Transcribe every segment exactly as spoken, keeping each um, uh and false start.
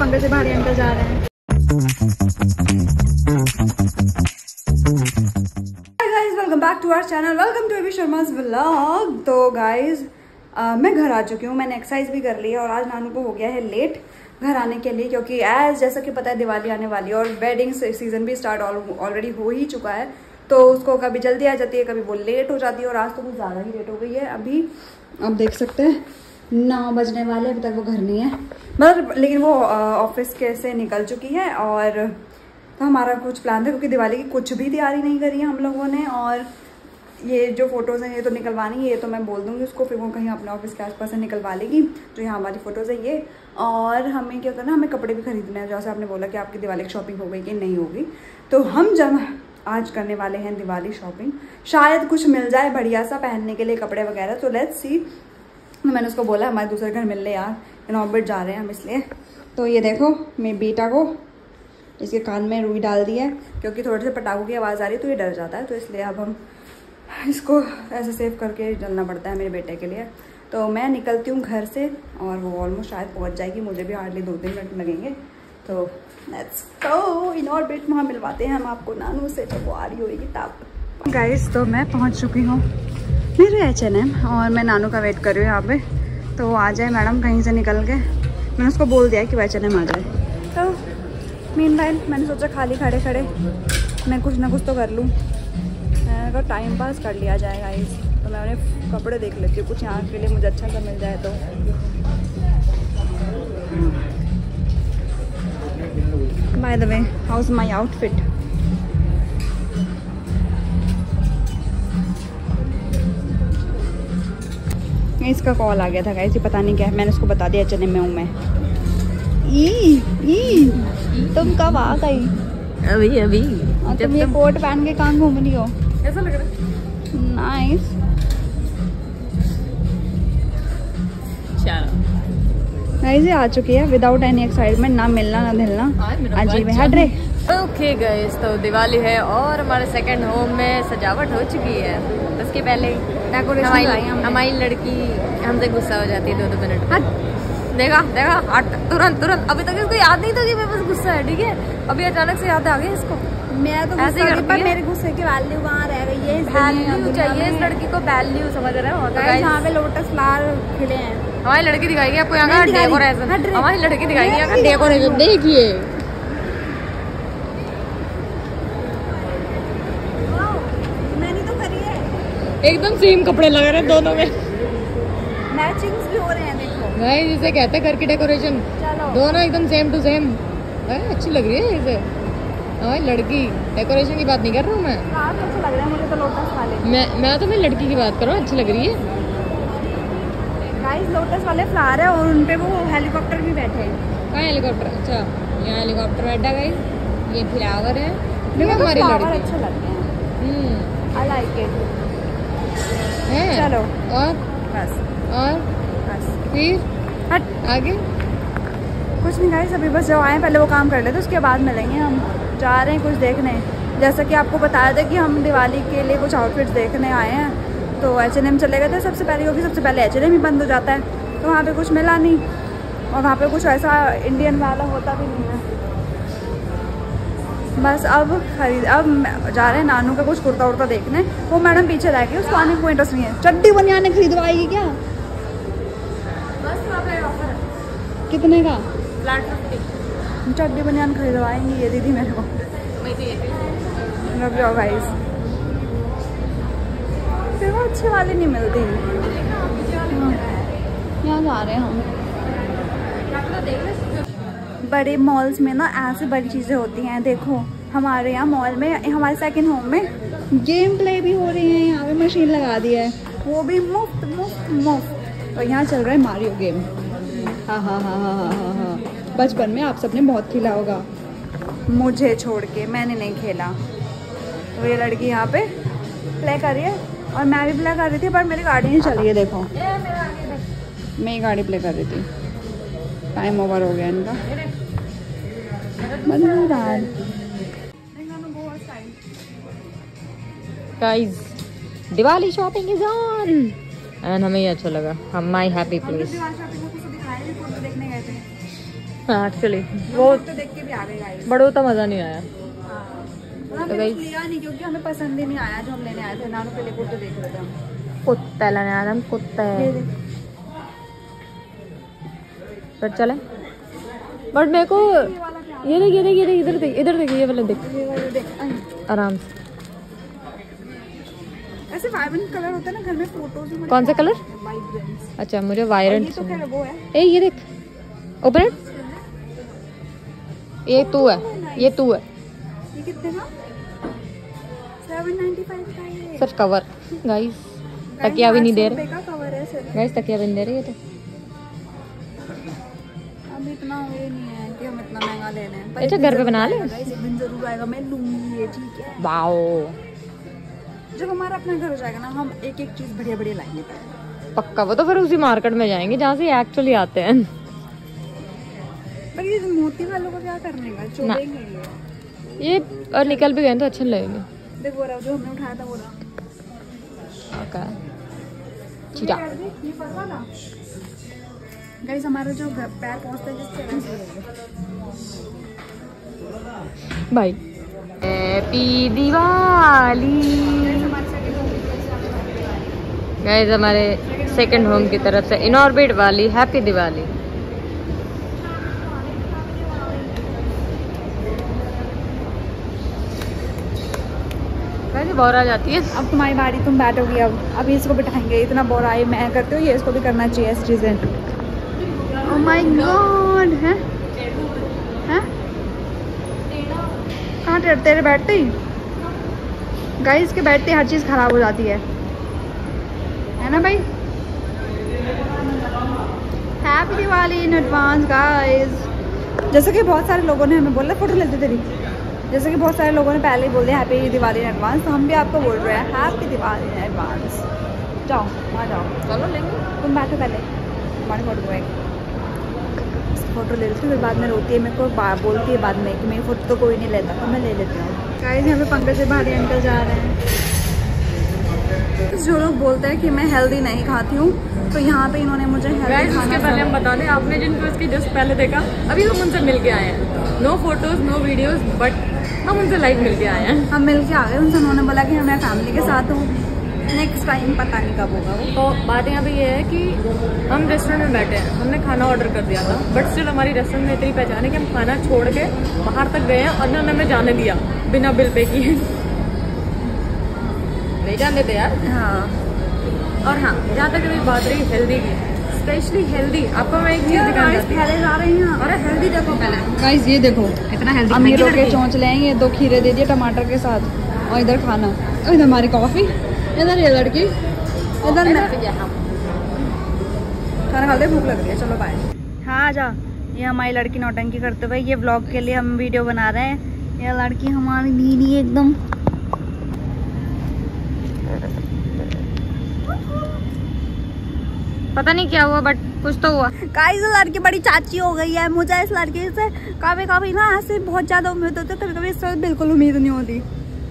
लंबे से भारी अंकल जा रहे हैं। Welcome back to our channel, welcome to Abhi Sharma's vlog. तो गाइज मैं घर आ चुकी हूँ, मैंने एक्सरसाइज भी कर ली है और आज नानू को हो गया है लेट घर आने के लिए, क्योंकि एज जैसा कि पता है दिवाली आने वाली है और वेडिंग सीजन भी स्टार्ट ऑलरेडी हो ही चुका है। तो उसको कभी जल्दी आ जाती है, कभी वो लेट हो जाती है और आज तो कुछ ज़्यादा ही लेट हो गई है। अभी आप देख सकते हैं नौ बजने वाले, अभी तक वो घर नहीं है, मतलब लेकिन वो ऑफिस के से निकल चुकी है। और तो हमारा कुछ प्लान था, क्योंकि दिवाली की कुछ भी तैयारी नहीं करी है हम लोगों ने। और ये जो फोटोज़ हैं ये तो निकलवानी है, ये तो मैं बोल दूँगी उसको, फिर वो कहीं अपने ऑफिस के आसपास से निकलवा लेगी। जो यहाँ हमारी फ़ोटोज़ है ये। और हमें क्या करना, हमें कपड़े भी खरीदने हैं। जैसे आपने बोला कि आपकी दिवाली की शॉपिंग हो गई कि नहीं होगी, तो हम जब आज करने वाले हैं दिवाली शॉपिंग, शायद कुछ मिल जाए बढ़िया सा पहनने के लिए कपड़े वगैरह। तो लेट्स सी। मैंने उसको बोला हमारे दूसरे घर मिल ले यार, इनऑर्बिट जा रहे हैं हम इसलिए। तो ये देखो मेरे बेटा को इसके कान में रुई डाल दी है, क्योंकि थोड़े से पटाखों की आवाज़ आ रही है तो ये डर जाता है, तो इसलिए अब हम इसको ऐसे सेव करके चलना पड़ता है मेरे बेटे के लिए। तो मैं निकलती हूँ घर से और वो ऑलमोस्ट शायद पहुँच जाएगी, मुझे भी हार्डली दो तीन मिनट लगेंगे। तो लेट्स गो इनऑर्बिट, वहाँ मिलवाते हैं हम आपको नानू से जब वो आ रही होगी तब। गाइस तो मैं पहुँच चुकी हूँ मेरे एच एन एम और मैं नानू का वेट कर रही हूँ यहाँ पे। तो वो आ जाए मैडम कहीं से निकल के, मैंने उसको बोल दिया कि वो एच एन एम आ जाए। तो मीनवाइल मैंने सोचा खाली खड़े खड़े मैं कुछ ना कुछ तो कर लूँ, अगर टाइम पास कर लिया जाए गाइस। तो मैं उन्हें कपड़े देख लेती हूँ कुछ यहाँ के लिए, मुझे अच्छा सा मिल जाए तो। By the way how is my outfit? इसका कॉल आ गया था गाइस, ये पता नहीं क्या है, मैंने उसको बता दिया एच एन एम में हूँ मैं। ई, ई, तुम कब आ गई? अभी अभी तुम ये कोट पहन के कहाँ घूम रही हो? कैसा लग रहा है? नाइस। गाइस ये आ चुकी है विदाउट एनी एक्साइटमेंट, ना मिलना ना धिलना, अजीब है। हट रे। ओके गाइस तो दिवाली है और हमारे सेकंड होम में सजावट हो चुकी है। उसके पहले हमारी हमारी लड़की हमसे गुस्सा हो जाती है दो दो मिनट। हट देखा देखा हट, तुरंत तुरंत। अभी तक इसको याद नहीं था कि मेरे पास गुस्सा है, ठीक है? अभी अचानक से याद आ गया इसको। मैं तो ऐसे ही पर मेरे गुस्से की वैल्यू कहाँ रह गई है? वैल्यू चाहिए इस लड़की को, वैल्यू समझ रहे हो? यहाँ पे लोटस फ्लावर खिले हैं। हमारी लड़की दिखाएगी आपको यहाँ का डेकोरेशन, हमारी लड़की दिखाएगी यहाँ का डेकोरेशन। देखिए मैंने तो करी है, एकदम सेम कपड़े लग रहे हैं दोनों में, मैचिंग्स भी हो रहे हैं देखो। नहीं जिसे कहते हैं घर की डेकोरेशन, दोनों एकदम सेम टू सेम। अच्छी लग रही है इसे हमारी लड़की। डेकोरेशन की बात नहीं कर रहा हूँ मैं, अच्छा लग रहा है मुझे तो लोटस वाले। मैं मैं तो मेरी लड़की की बात कर रहा हूँ, अच्छी लग रही है। गाइस लोटस वाले फ्लावर है और उनपे वो हेलीकॉप्टर भी बैठे हैं। कहाँ हेलीकॉप्टर? अच्छा यहाँ हेलीकॉप्टर बैठा गाइस, ये फ्लावर है। देखो हमारी लड़की अच्छे लगते हैं, आई लाइक इट। चलो और बस और बस फिर हट आगे कुछ नहीं गाइस, अभी बस जब आए पहले वो काम कर लेते उसके बाद मिलेंगे। हम जा रहे हैं कुछ देखने, जैसा कि आपको बताया था कि हम दिवाली के लिए कुछ आउटफिट्स देखने आए हैं। तो एच एन एम चले गए थे सबसे पहले, क्योंकि सबसे पहले एच एन एम ही बंद हो जाता है, तो वहाँ पे कुछ मिला नहीं और वहाँ पे कुछ ऐसा इंडियन वाला होता भी नहीं है। बस अब खरीद अब जा रहे हैं नानू का कुछ कुर्ता उर्ता देखने। वो मैडम पीछे रह गई, उसको आने को इंटरेस्ट नहीं है। चड्डी बनियाने खरीदवाएगी क्या? बस वहाँ पे ऑफर है। कितने का? Flat fifty. चड्डी बनियान खरीदवाएंगी ये दीदी मेरे को। रख जाओ गाइस, फिर वो अच्छी वाली नहीं मिलती। यहाँ जा रहे हैं हम। बड़े मॉल्स में ना ऐसी बड़ी चीज़ें होती हैं। देखो हमारे यहाँ मॉल में, हमारे सेकंड होम में गेम प्ले भी हो रही है, यहाँ पे मशीन लगा दी है, वो भी मुफ्त मुफ्त मुफ्त। और यहाँ चल रहा है मारियो गेम। हाँ हाँ हाँ हाँ हाँ हाँ हाँ बचपन में आप सबने बहुत खेला होगा, मुझे छोड़ के मैंने नहीं खेला। तो ये लड़की यहाँ पे प्ले कर रही है और मैं भी प्ले कर रही थी, पर मेरी गाड़ी नहीं चली है। देखो मैं ही गाड़ी प्ले कर रही थी, टाइम ओवर हो गया इनका। Guys Diwali shopping is on and हमें ये अच्छा लगा। हम माई हैप्पी प्लेस। एक्चुअली वो तो देख के भी आ गए गाइस, बड़ों तो मजा नहीं आया। हाँ तो लिया नहीं क्योंकि हमें पसंद ही नहीं आया जो हम लेने आए थे। नानू के लिए कुर्ते देख रहे थे हम, कुत्ता लेने आया हम, कुत्ता है पर चले। बट मेरे को ये देख ये देख ये देख इधर देख इधर देख ये वाला देख आराम से। ऐसे वाइब्रेंट कलर होता है ना घर में फोटोज में। कौन सा कलर? वाइब्रेंट। अच्छा मुझे वायलेंट ये तो खैर वो है। ए ये देख ओपन इट, ये तू है ये तू है। ये कितने का? सेवन नाइंटी फाइव का है। सिर्फ कवर गाइस, तकिया भी नहीं दे रहे का कवर है सिर्फ गाइस, तकिया भी नहीं दे रहे ये तो। अभी इतना ये नहीं है कि हम इतना महंगा ले लें। अच्छा घर पे बना ले, गाइस एक दिन जरूर आएगा, मैं लूंगी ये, ठीक है? वाओ जब हमारा अपना घर हो जाएगा ना हम एक एक चीज बढ़िया बढ़िया लाएंगे पक्का। वो तो फिर उसी मार्केट में जाएंगे जहाँ से एक्चुअली आते हैं। पर ये मोती वालों का क्या करने का, छोड़ेंगे ये ये और निकल भी गए तो अच्छे लगेंगे। देख वो रहा जो हमने उठाया था वो रहा। ओके चीटा ये फंसा ना गाइस, हमारा जो पैर पहुंचता है जिससे भाई। हैप्पी दिवाली गाइस, हमारे सेकंड होम की तरफ से इनऑर्बिट वाली हैप्पी दिवाली। वैसे बोर आ जाती है। अब तुम्हारी बारी, तुम बैठोगी। अब अभी इसको बिठाएंगे, इतना बोर आई मैं करती हूँ, ये इसको भी करना चाहिए इस चीज़ें। ओह माय गॉड, है हैं कहाँ तेरे तेरे बैठते ही गाइस के बैठते हर चीज़ खराब हो जाती है, है ना भाई? Happy Diwali in advance guys. जैसे कि बहुत सारे लोगों ने हमें बोला फोटो लेते तेरी, जैसे कि बहुत सारे लोगों ने पहले ही बोल दिया हैप्पी दिवाली इन एडवांस, तो हम भी आपको बोल रहे हैं हैप्पी दिवाली इन एडवांस। जाओ आ जाओ, चलो लेंगे। तुम बैठो पहले, तुम्हारी फोटो को एक फोटो ले लेती हूँ, फिर बाद में रोती है मेरे को, बोलती है बाद में कि मेरी फोटो तो कोई नहीं लेता, तो मैं ले लेती हूँ। गाइस यहाँ पे पंकज से भारी अंकल जा रहे हैं। जो लोग बोलते हैं कि मैं हेल्दी नहीं खाती हूँ, तो यहाँ पे इन्होंने मुझे हेल्दी खाना। उसके पहले हम बता दें, आपने जिनको इसकी जस्ट पहले देखा, अभी हम उनसे मिल के आए हैं। No photos no videos, but हम उनसे लाइव मिल के आए हैं। हम मिल के आ गए उनसे, उन्होंने बोला कि मैं फैमिली के साथ हूँ, नेक्स्ट टाइम पता नहीं कब होगा वो। तो बात यहाँ पे ये है कि हम रेस्टोरेंट में बैठे हैं, हमने खाना ऑर्डर कर दिया था, बट स्टिल हमारी रेस्टोरेंट में इतनी पहचान है कि हम खाना छोड़ के बाहर तक गए हैं और उन्होंने हमें जाने दिया बिना बिल पे किए। नहीं जाने थे यार। हाँ और हाँ, जहाँ तक अभी बात रही हेल्दी की, स्पेशली हेल्दी, आपको मैं एक चीज दिखाना चाहती हूँ। पहले जा रहे हैं और हेल्दी देखो पहले गाइस, ये देखो इतना हेल्दी। अमीरों के चोंच लेंगे, दो खीरे दे दिए टमाटर के साथ, और इधर खाना, और इधर हमारी कॉफी, इधर ये लड़की, इधर मैं खाना खाते, भूख लग रही है, चलो बाय। हाँ आ जा। ये हमारी लड़की नौटंकी करते हुए, ये व्लॉग के लिए हम वीडियो बना रहे हैं। ये लड़की हमारी दीदी एकदम पता नहीं क्या हुआ, बट कुछ तो हुआ। गाइस लड़की बड़ी चाची हो गई है, मुझे इस लड़की से कभी कभी ना ऐसे बहुत ज्यादा उम्मीद होती है, कभी कभी इससे बिल्कुल उम्मीद नहीं होती।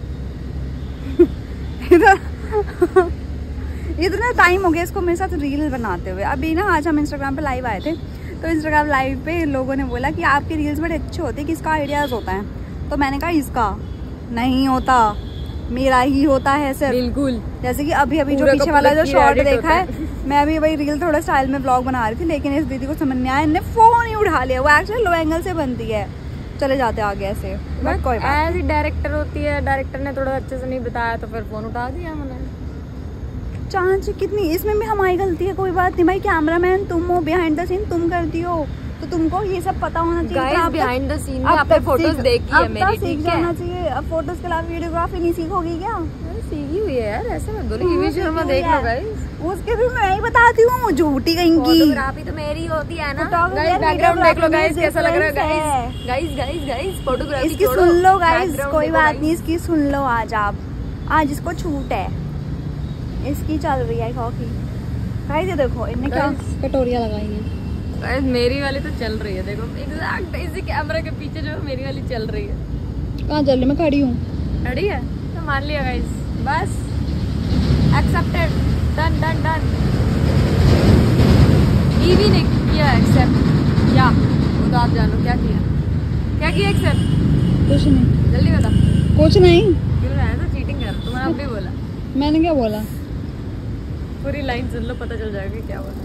इतना टाइम हो गया इसको मेरे साथ रील बनाते हुए। अभी ना आज हम इंस्टाग्राम पे लाइव आए थे, तो इंस्टाग्राम लाइव पे लोगों ने बोला कि आपके रील्स बड़े अच्छे होते हैं, किसका आइडियाज होता है? तो मैंने कहा इसका नहीं होता, मेरा ही होता है सिर्फ। बिल्कुल। जैसे कि अभी अभी जो पीछे वाला जो शॉर्ट देखा है, मैं अभी वही रील थोड़ा स्टाइल में व्लॉग बना रही थी, लेकिन इस दीदी को समझ नहीं आया, इन्हें फोन ही उठा लिया। वो एक्चुअली लो एंगल से बनती है, चले जाते आगे ऐसे, बट कोई बात। ऐसी डायरेक्टर होती है, डायरेक्टर ने थोड़ा अच्छे से नहीं बताया तो फिर फोन उठा दिया मैंने। चांस कितनी, इसमें भी हमारी गलती है, कोई बात नहीं भाई। कैमरामैन तुम हो, बिहाइंड द सीन तुम करती हो, तो तुमको ये सब पता होना चाहिए। गाइस बिहाइंड द सीन में आपने फोटोज देखी है मेरी, ठीक है? जाना चाहिए। अब फोटोज के अलावा वीडियोग्राफी नहीं सीखोगी क्या? सीखी हुई है यार, ऐसे मत बोलो। यूवी शर्मा देख लो गाइस, उसके भी मैं ही बताती हूँ, झूठी कहीं की। फोटोग्राफी तो मेरी होती है ना गाइस। बैकग्राउंड देख लो गाइस, कैसा लग रहा है guys. Guys guys guys photography इसकी सुन लो गाइस, कोई बात नहीं, इसकी सुन लो आज आप। आज इसको छूट है, इसकी चल रही है कॉफी। गाइस ये देखो इनने क्या कटोरियां लगाई हैं। गाइस मेरी वाली तो चल रही है, देखो एग्जैक्ट इसी कैमरा के पीछे जो मेरी वाली चल रही है। कहाँ चल रही? मैं खड़ी हूँ। खड़ी है तो मान लिया गाइस, बस एक्सेप्टेड, डन डन डन। ईवी ने किया एक्सेप्ट, या वो तो आप जानो क्या किया, क्या किया अक्सर? कुछ नहीं, जल्दी बता। कुछ नहीं। क्यों रहा है तो चीटिंग कर, तुम्हारा अब भी बोला। मैंने क्या बोला? पूरी लाइन सुन लो, पता चल जाएगा क्या बोला।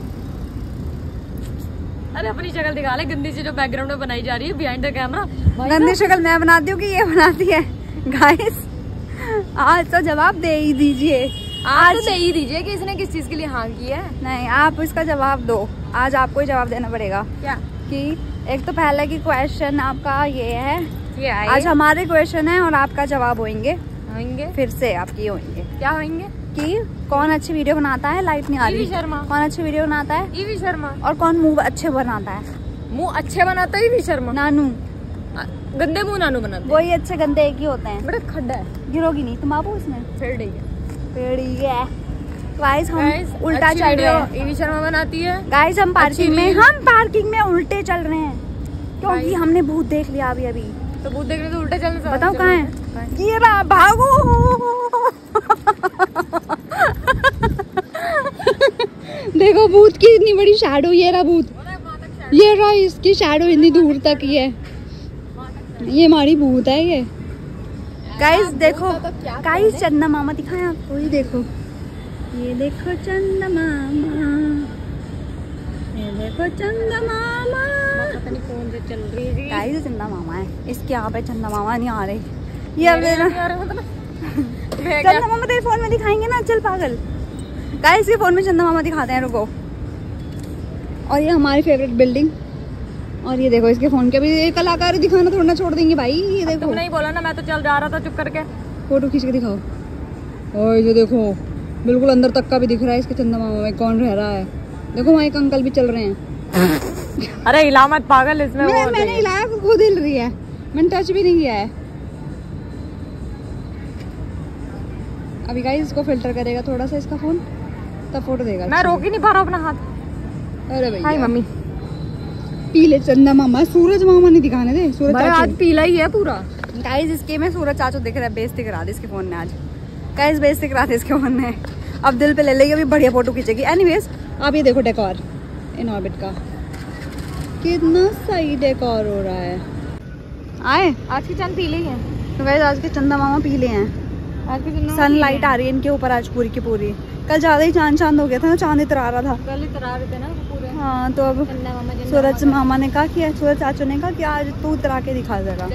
अरे अपनी शक्ल दिखा ले, गंदी सी जो बैकग्राउंड में बनाई जा रही है बिहाइंड द कैमरा। गंदी शक्ल मैं बनाती हूँ कि ये बनाती है? गाइस आज तो जवाब दे ही दीजिए। आज तो दे ही दीजिए कि इसने किस चीज के लिए हाँ की है। नहीं, आप इसका जवाब दो। आज आपको ही जवाब देना पड़ेगा। क्या? कि एक तो पहले की क्वेश्चन आपका ये है, ये आए? आज हमारे क्वेश्चन है और आपका जवाब होंगे होंगे फिर से आपकी होंगे। क्या होंगे? कि कौन अच्छी वीडियो बनाता है, लाइट नहीं आ रही, शर्मा। कौन अच्छी वीडियो बनाता है? ईवी शर्मा। और कौन मुंह अच्छे बनाता है? मुंह अच्छे बनाता है ईवी शर्मा। नानू। गंदे मुंह नानू बनाते हैं। वही अच्छे गंदे एक ही होते हैं। बड़ा खड्डा है। गिरोगी नहीं तुम, आपो इसमें फिर ठीक है। गाइस हम उल्टा चल रहे हैं। ईवी शर्मा बनाती है। गाइस हम पार्किंग में हम पार्किंग में उल्टे चल रहे हैं क्योंकि हमने भूत देख लिया अभी अभी। तो भूत देखने तो उल्टे चलने से बताओ कहाँ है? ये रहा, भागो। देखो भूत की इतनी बड़ी शैडो, ये रहा भूत, ये रहा, इसकी शैडो इतनी दूर तक ही है। ये हमारी भूत है ये। गाइस देखो, गाइस चंदा मामा दिखाएं आपको, ये देखो, ये देखो चंदा मामा, ये देखो चंदा मामा। पता नहीं कौन से चल रही है। गाइस चंदा मामा है, इसके यहाँ पे चंदा मामा नहीं आ रहे। ये अब लेना चंदा मामा तेरे फोन में दिखाएंगे ना, चल पागल। गाइस के फोन में चंदा मामा दिखाते हैं, रुको। और ये हमारी फेवरेट बिल्डिंग, और ये देखो इसके फोन के भी ये कलाकारी दिखाना थोड़ा ना छोड़ देंगे भाई। ये देखो, तुमने ही बोला ना, मैं तो चल जा रहा था चुप करके। फोटो खींच के दिखाओ। और ये देखो बिल्कुल अंदर तक का भी दिख रहा है इसके चंदा मामा में कौन रह रहा है। देखो वहाँ एक अंकल भी चल रहे हैं। अरे हिला मत पागल, इसमें मैं, मैंने हिलाया, खुद हिल रही है, मैंने टच भी नहीं किया है। अभी गाइस इसको फिल्टर करेगा थोड़ा सा इसका फोन, तब फोटो देगा। मैं रोक ही नहीं पा रहा अपना हाथ। अरे भैया हाय मम्मी। पीले चंदा मामा, सूरज मामा नहीं दिखाने दे। सूरज भाई आज पीला ही है पूरा। गाइस इसके में सूरज चाचू दिख रहा है, बेइज्जती करा दी इसके फोन ने आज। गाइस बेइज्जती करा दी इसके फोन ने, अब दिल पे ले लेगी, अभी बढ़िया फोटो खींचेगी। एनीवेज अब ये देखो डेकोर इन ऑर्बिट का, कितना सही डेकोर हो रहा है। आए आज की चांद पीले ही है। तो गाइस आज के चंदा मामा पीले हैं, आज की सनलाइट आ रही है इनके ऊपर आज पूरी की पूरी। कल ज्यादा ही चांद चांद हो गया था ना, चांद इतरा रहा था। कल इतरा रहे थे ना पूरे। हाँ तो अब सूरज मामा ने कहा कि सूरज चाचू ने कहा कि आज तू इतरा के दिखा देगा।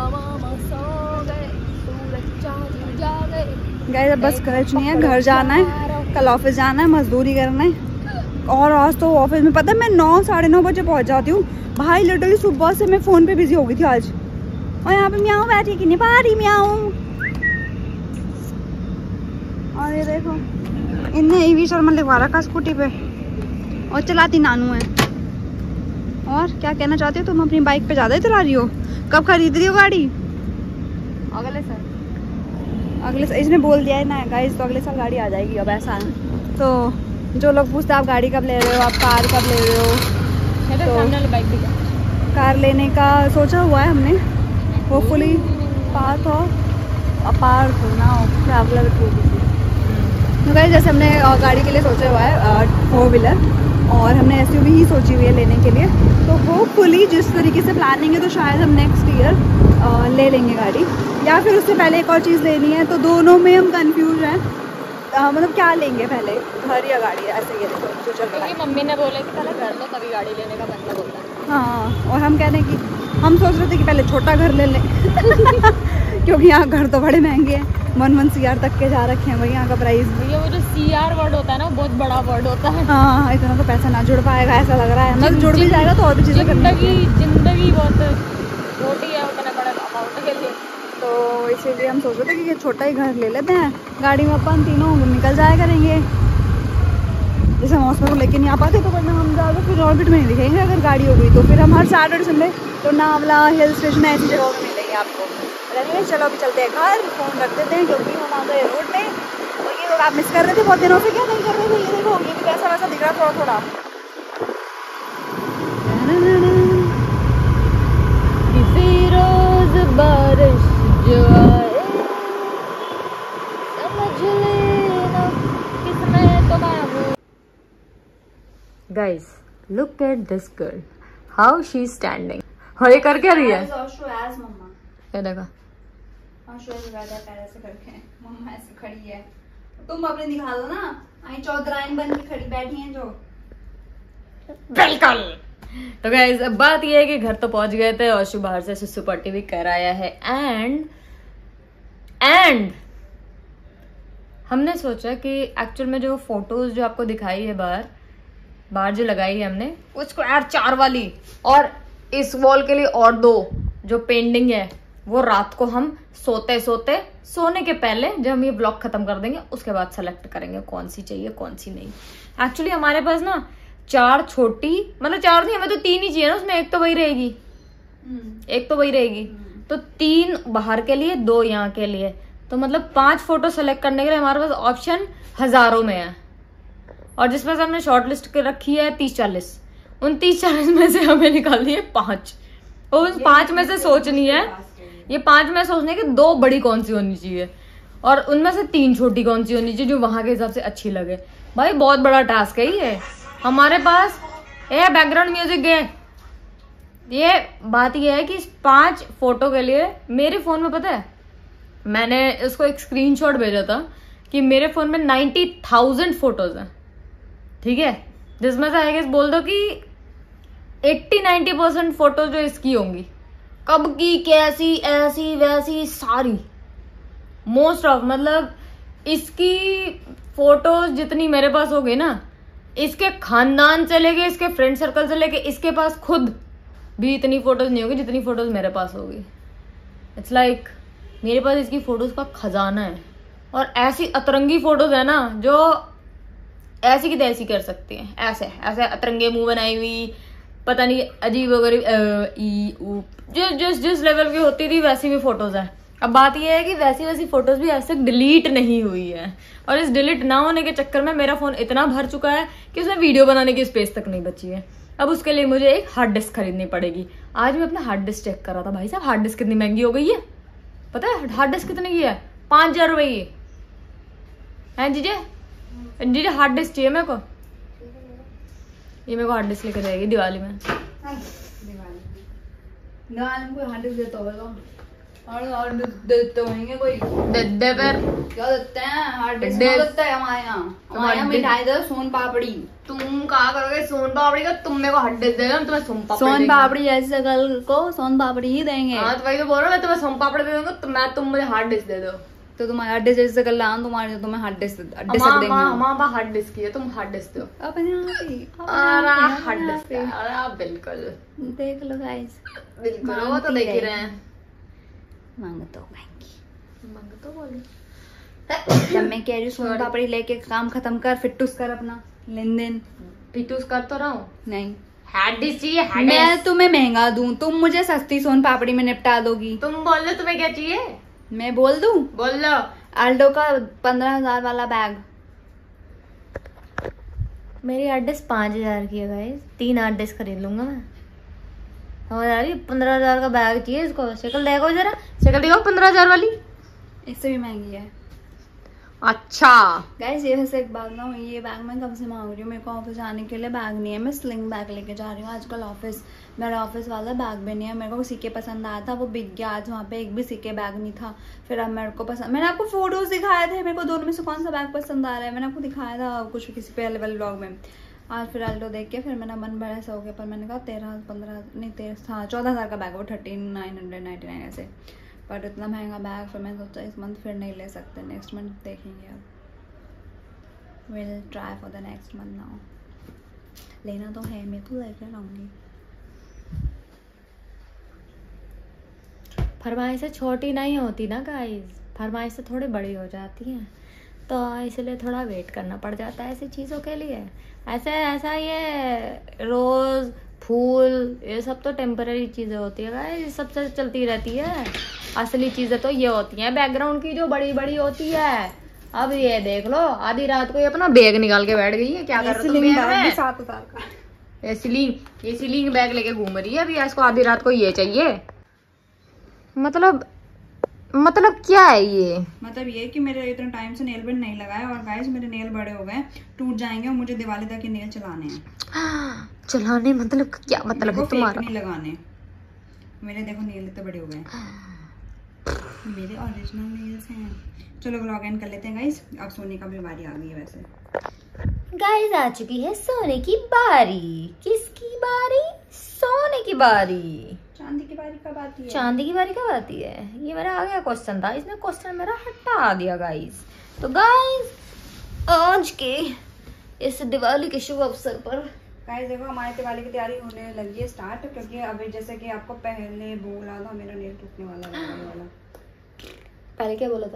गाइस अब बस कुछ नहीं है, घर जाना है, कल ऑफिस जाना है, मजदूरी करना है। और आज तो ऑफिस में पता है मैं नौ साढ़े नौ बजे पहुंच जाती हूँ भाई। लिटरली सुबह से मैं फोन पे बिजी हो गई थी आज। और यहाँ पे म्याऊं बैठी कि नहीं पा रही म्याऊं। और ये देखो इनने ईवी शर्मा लिखवा रखा स्कूटी पे, और चलाती नानू है। और क्या कहना चाहती हो तुम? अपनी बाइक पे ज्यादा ही चला रही हो। कब खरीद रही हो गाड़ी? अगले साल। अगले साल इसमें बोल दिया है ना गाइस, तो अगले साल गाड़ी आ जाएगी। अब ऐसा है तो जो लोग पूछते हैं आप गाड़ी कब ले रहे हो, आप कार कब ले रहे हो, तो बाइक भी कार लेने का सोचा हुआ है हमने। होपफुली पार्थ हो अपार्थ हो ना ट्रैवलर को तो गाइस जैसे हमने गाड़ी के लिए सोचा हुआ है फोर व्हीलर, और हमने एसयूवी ही सोची हुई है लेने के लिए। तो होपफुली जिस तरीके से प्लानिंग है तो शायद हम नेक्स्ट ईयर ले लेंगे गाड़ी, या फिर उससे पहले एक और चीज़ लेनी है। तो दोनों में हम कंफ्यूज हैं, मतलब क्या लेंगे पहले, घर या गाड़ी, ऐसे ये देखो जो चल रहा है। मम्मी ने बोला कि पहले घर लो तभी गाड़ी लेने का बंदा बोलता है। हाँ, और हम कह रहे हैं कि हम सोच रहे थे कि पहले छोटा घर ले लें क्योंकि यहाँ घर तो बड़े महंगे हैं, वन वन सी आर तक के जा रखे हैं भाई यहाँ का प्राइस। ये वो जो सी आर वर्ड होता है ना, बहुत बड़ा वर्ड होता है। हाँ, इतना तो पैसा ना जुड़ पाएगा ऐसा लग रहा है, मतलब जुड़ भी जाएगा तो और भी चीज़ें जिंदगी जिंदगी बहुत छोटी है उतना बड़ा अमाउंट के लिए, तो इसीलिए हम सोच रहे थे कि छोटा ही घर ले लेते हैं। गाड़ी में अपन तीनों निकल जाया करेंगे, जैसे मौसम को लेके नहीं आ पाते तो वरना हम ज़्यादा फिर ऑर्बिट में नहीं दिखेंगे। अगर गाड़ी हो गई तो फिर हम हर सैटरडे संडे तो नावला हिल स्टेशन ऐसी जगहों में मिलेंगे आपको। चलिए चलो अभी चलते हैं घर, फ़ोन रख देते हैं क्योंकि हम आ गए रोड में। और ये लोग आप मिस कर रहे थे बहुत दिनों से, क्या नहीं कर रहे थे? ये देखो ये भी वैसा वैसा दिख रहा थोड़ा थोड़ा। फिरोज बारिश जो आए समझ लेना किसमें तो बाबू। Guys, look at this girl, how she's standing. हाँ ये कर क्या रही है? ये देखा ऐसे करके मम्मा ऐसे खड़ी है, तुम अपने दिखा दो ना, आई चौधराइन बन के खड़ी बैठी हैं जो। बिल्कुल। तो गाइस अब बात ये है कि घर तो पहुंच गए थे और शुभ बाहर से सुसु पट्टी भी कराया है एंड एंड हमने सोचा कि एक्चुअल में जो फोटोज जो आपको दिखाई है बाहर बाहर जो लगाई है हमने उसको यार चार वाली और इस वॉल के लिए और दो जो पेंडिंग है वो रात को हम सोते सोते सोने के पहले जब हम ये ब्लॉग खत्म कर देंगे उसके बाद सेलेक्ट करेंगे कौन सी चाहिए कौन सी नहीं। एक्चुअली हमारे पास ना चार छोटी मतलब चार थी, हमें तो तीन ही चाहिए ना, उसमें एक तो वही रहेगी एक तो वही रहेगी तो तीन बाहर के लिए दो यहाँ के लिए, तो मतलब पांच फोटो सेलेक्ट करने के लिए हमारे पास ऑप्शन हजारों में है और जिसमें से हमने शॉर्ट लिस्ट कर रखी है तीस चालीस, उन तीस चालीस में से हमें निकालनी है पांच और उन पांच में से सोचनी है ये पांच में सोचने की दो बड़ी कौन सी होनी चाहिए और उनमें से तीन छोटी कौन सी होनी चाहिए जो वहां के हिसाब से अच्छी लगे। भाई बहुत बड़ा टास्क है ये हमारे पास। ये बैकग्राउंड म्यूजिक है। ये बात ये है कि इस पांच फोटो के लिए मेरे फोन में पता है मैंने इसको एक स्क्रीनशॉट भेजा था कि मेरे फोन में नाइन्टी थाउजेंड फोटोज हैं, ठीक है, जिसमें से आई गेस बोल दो कि एट्टी नाइन्टी परसेंट फोटो जो इसकी होंगी, कब की कैसी ऐसी वैसी सारी मोस्ट ऑफ मतलब इसकी फोटोज जितनी मेरे पास हो गई ना, इसके खानदान से लेके इसके फ्रेंड सर्कल से लेके इसके पास खुद भी इतनी फोटोज नहीं होगी जितनी फोटोज मेरे पास होगी। इट्स लाइक like, मेरे पास इसकी फोटोज का खजाना है और ऐसी अतरंगी फोटोज है ना जो ऐसी की तैसी कर सकती हैं, ऐसे ऐसे अतरंगे मुंह बनाई हुई पता नहीं अजीब वगैरह जिस जिस जिस लेवल की होती थी वैसी भी फोटोज है। अब बात यह है कि वैसी वैसी फोटोज भी ऐसे डिलीट नहीं हुई है और इस डिलीट ना होने के चक्कर में मेरा फोन इतना भर चुका है कि उसमें वीडियो बनाने की स्पेस तक नहीं बची है। अब उसके लिए मुझे एक हार्ड डिस्क खरीदनी पड़ेगी। आज मैं अपना हार्ड डिस्क चेक कर रहा था, भाई साहब हार्ड डिस्क कितनी महंगी हो गई है पता है? हार्ड डिस्क कितने की है? पांच हजार रुपए की है। जीजे जीजे हार्ड डिस्क चाहिए मेरे को, ये मेरे को हार्ड डिस्क लेकर जाएगी दिवाली में। दिवाली में कोई हार्ड डिस्क देता होगा और हार्ड डिस्क देते होंगे कोई दे दे पर क्या देते हैं? हार्ड डिस्क देते हैं हमारे यहाँ। हमारे यहाँ मिठाई दो सोन पापड़ी। तुम कहा करोगे सोन पापड़ी का? तुम मेरे को हार्ड डिस्क दे दो, तुम्हें सोन पापड़ी सोन पापड़ी जैसी शक्ल को सोन पापड़ी ही देंगे। हाँ तो वही तो बोल रहा हूँ, मैं तुम्हें सोन पापड़ी दे दूंगा तो मैं तुम मुझे हार्ड डिस्क दे दो। तो तुम्हारे हार्ड डिस्क जैसे शक्ल लाऊं तुम्हारे तुम्हें हार्ड डिस्क डिस्क देंगे। हमारा हार्ड डिस्क है, तुम हार्ड डिस्क दो अपने आप ही। अरे हार्ड डिस्क अरे बिल्कुल देख लो गाइस, बिल्कुल वो तो देख ही रहे हैं। मांग तो महंगी मांग तो बोलो जब मैं कह रही हूँ सोन पापड़ी लेके काम खत्म कर, फिटूस कर अपना लेन देन। फिटूस कर तो रहा हूँ। नहीं हार्ड डिस्क चाहिए। मैं तुम्हें महंगा दूं, तुम मुझे सस्ती सोन पापड़ी में निपटा दोगी। तुम बोल लो तुम्हें क्या चाहिए, मैं बोल दूं? बोल लो। आल्डो का पंद्रह हजार वाला बैग। मेरी हार्ड डिस्क पांच हजार की है गाइस, तीन हार्ड डिस्क खरीद लूंगा मैं। समझ आ रही? पंद्रह हजार का बैग चाहिए इसको। शक्ल देखो जरा, शक्ल देखो पंद्रह हजार वाली, इससे भी महंगी है। अच्छा गाइस ये वैसे एक बात ना, ये बैग मैं कब से मांग रही हूँ, मेरे को ऑफिस जाने के लिए बैग नहीं है। मैं स्लिंग बैग लेके जा रही हूँ आजकल ऑफिस। मेरा ऑफिस वाला बैग भी नहीं है। मेरे को सिक्के पसंद आया था, वो बिक गया। आज वहाँ पे एक भी सिक्के बैग नहीं था। फिर अब मेरे को पसंद, मैंने आपको फोटोज दिखाए थे, मेरे को दोनों में से कौन सा बैग पसंद आ रहा है मैंने आपको दिखाया था कुछ किसी पहले वाले ब्लॉग में। आज फिर आल्डो देख के फिर मेरा मन बड़ा सा हो गया, पर मैंने कहा तेरह पंद्रह नहीं तेरह हाँ चौदह हज़ार का बैग, वो thirteen nine hundred ninety nine ऐसे, बट इतना महंगा बैग फिर मैंने सोचा इस मंथ फिर नहीं ले सकते, नेक्स्ट मंथ देखेंगे। अब will try for the next month now. लेना तो है, मैं तो लेकर आऊँगी। फरमाइशें छोटी नहीं होती ना गाइस, फरमाइशें थोड़ी बड़ी हो जाती हैं, तो इसलिए थोड़ा वेट करना पड़ जाता है ऐसी चीज़ों के लिए। ऐसे ऐसा ये रोज़ फूल ये सब तो टेम्पररी चीज़ें होती है गाइस, ये सब से चलती रहती है। असली चीज़ें तो ये होती हैं बैकग्राउंड की जो बड़ी बड़ी होती है। अब ये देख लो आधी रात को ये अपना बैग निकाल के बैठ गई है, क्या कर रही है? सात हजार का ये सिलिंग ये सिलिंग बैग लेके घूम रही है अभी। इसको आधी रात को ये चाहिए, मतलब मतलब क्या है ये? मतलब ये कि मेरे इतना टाइम से नेल पेंट नहीं लगाया और गाइस मेरे नेल बड़े हो गए, टूट जाएंगे और मुझे दिवाली तक के नेल चलाने हैं। चलाने मतलब क्या मतलब है तुम्हारा? नहीं लगाने, मेरे देखो नेल इतने बड़े हो गए, मेरे ओरिजिनल नेल्स हैं। चलो व्लॉग एंड कर लेते हैं गाइस, अब सोने का भी बारी आ गई है। वैसे गाइस आ चुकी है सोने की बारी। किसकी बारी? सोने की बारी। चांदी की बारी कब आती है? चांदी की बारी कब आती है? ये मेरा आ गया क्वेश्चन था, इसने क्वेश्चन मेरा हटा दिया गाइस। तो गाइस आज के इस दिवाली के शुभ अवसर पर गाइस देखो हमारी दिवाली की तैयारी होने लगी है स्टार्ट, क्योंकि अभी जैसे कि आपको पहले बोला था मेरा नेल टूटने वाला है वाला। पहले क्या बोला था?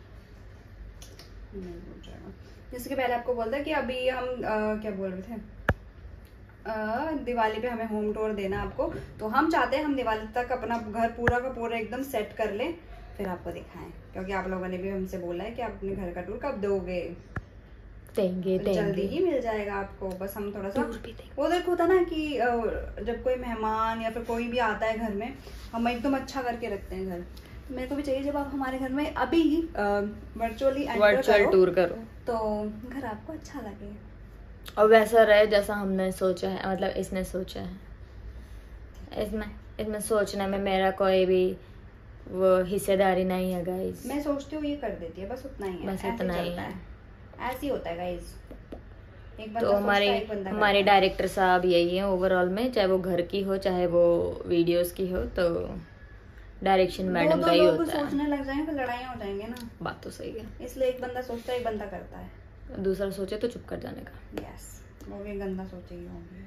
नहीं बोल जाएगा। जैसे कि पहले आपको बोलता कि अभी हम आ, क्या बोल रहे थे, आ, दिवाली पे हमें होम टूर देना आपको, तो हम चाहते हैं हम दिवाली तक अपना घर पूरा का पूरा एकदम सेट कर लें, फिर आपको दिखाएं, क्योंकि आप लोगों ने भी हमसे बोला है कि आप अपने घर का टूर कब दोगे। देंगे, तो देंगे। जल्दी ही मिल जाएगा आपको, बस हम थोड़ा सा वो देखो होता ना कि जब कोई मेहमान या फिर कोई भी आता है घर में, हम एकदम अच्छा करके रखते हैं घर। मेरे को भी चाहिए जब आप हमारे घर में अभी वर्चुअली वर्चुअल टूर करो तो घर आपको अच्छा लगे और वैसा रहे जैसा हमने सोचा है, मतलब इसने सोचा है। इसमें इसमें सोचने में मेरा कोई भी वो हिस्सेदारी नहीं है गाइस। मैं सोचती हूँ ये कर देती है, बस उतना ही है, बस इतना ही है, ऐसे ही होता है गाइस। एक तो हमारे हमारे डायरेक्टर साहब यही है ओवरऑल में, चाहे वो घर की हो चाहे वो वीडियोस की हो, तो डायरेक्शन मैडम का ही होता है। सोचने लग जाएंगे तो लड़ाइयाँ हो जाएंगे ना। बात तो सही है, इसलिए एक बंदा सोचता है एक बंदा करता है, दूसरा सोचे तो चुप कर जाने का। यस, वो भी गंदा सोचेगी होगी।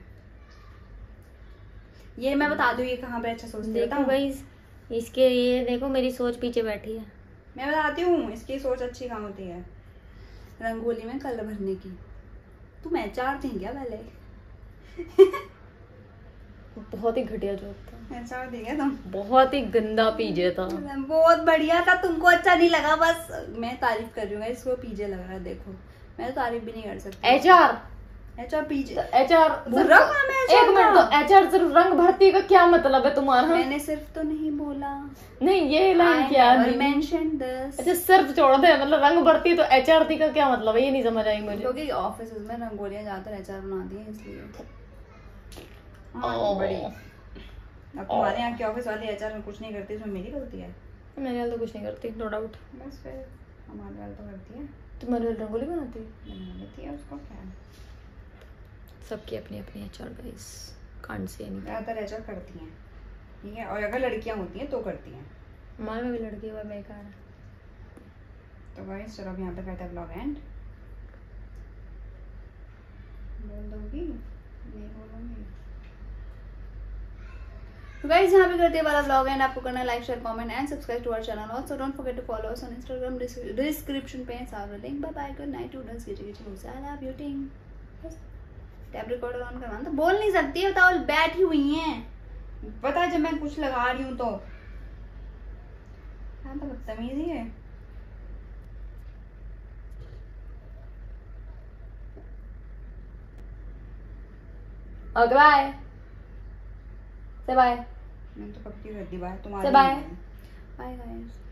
ये मैं बता दूं ये कहाँ पे अच्छा सोचती है। देखो गाइस इसके ये देखो मेरी सोच पीछे बैठी है। मैं बताती हूँ इसकी सोच अच्छी कहाँ होती है, रंगोली में कलर भरने की। तुम एचआर थी क्या पहले? बहुत ही घटिया जोक था। एचआर थी क्या तुम? बहुत ही गंदा पीजे था। बहुत बढ़िया था, तुमको अच्छा नहीं लगा। बस मैं तारीफ कर रही हूँ, इसको पीजे लग रहा है। देखो मैं तो तारीफ भी नहीं कर सकती। एचआर एचआर पीजे एचआर बुरा काम है। एक मिनट, तो एचआर सिर्फ रंग भरती का क्या मतलब है तुम्हारा? मैंने सिर्फ तो नहीं बोला। नहीं ये लाइन क्या है? Mention this. अच्छा सिर्फ छोड़ दे, मतलब रंग भरती तो एचआर थी का क्या मतलब है? ये नहीं समझ आई मुझे। क्योंकि ऑफिस में रंगोलियां ज्यादातर एचआर बनाती है इसलिए। हाँ, बड़ी अब तुम्हारे यहाँ की ऑफिस वाली एचआर में कुछ नहीं करती, इसमें मेरी गलती है? मेरे वाल तो कुछ नहीं करती, नो डाउट। बस फिर हमारे वाल तो करती है। तुम्हारे वाल रंगोली बनाती है? बना लेती है, उसको क्या है। सबकी अपनी अपनी एचआर गाइस, कांट से नहीं। ज्यादातर एचआर करती हैं, ठीक है, और अगर लड़कियां होती हैं तो करती हैं। हमारे में भी लड़की हुआ बेकार है। तो गाइस चलो अब यहाँ पे करते हैं ब्लॉग एंड। बोल दोगी? नहीं बोलूंगी। तो गाइस यहाँ पे करते हैं वाला ब्लॉग एंड। आपको करना है like share comment and subscribe to our channel. Also don't forget to follow us on Instagram, description पे सारा लिंक। Bye bye, good night, toodles कीजिए कीजिए आई लव यू टीम। बस टैब रिकॉर्डर ऑन करवाना। तो बोल नहीं सकती, बताओ बैठी हुई हैं। पता है जब मैं कुछ लगा रही हूँ तो हाँ तो बदतमीजी है। ओके बाय से बाय। मैंने तो कब की कर दी बाय तुम्हारी। से बाय बाय गाइस।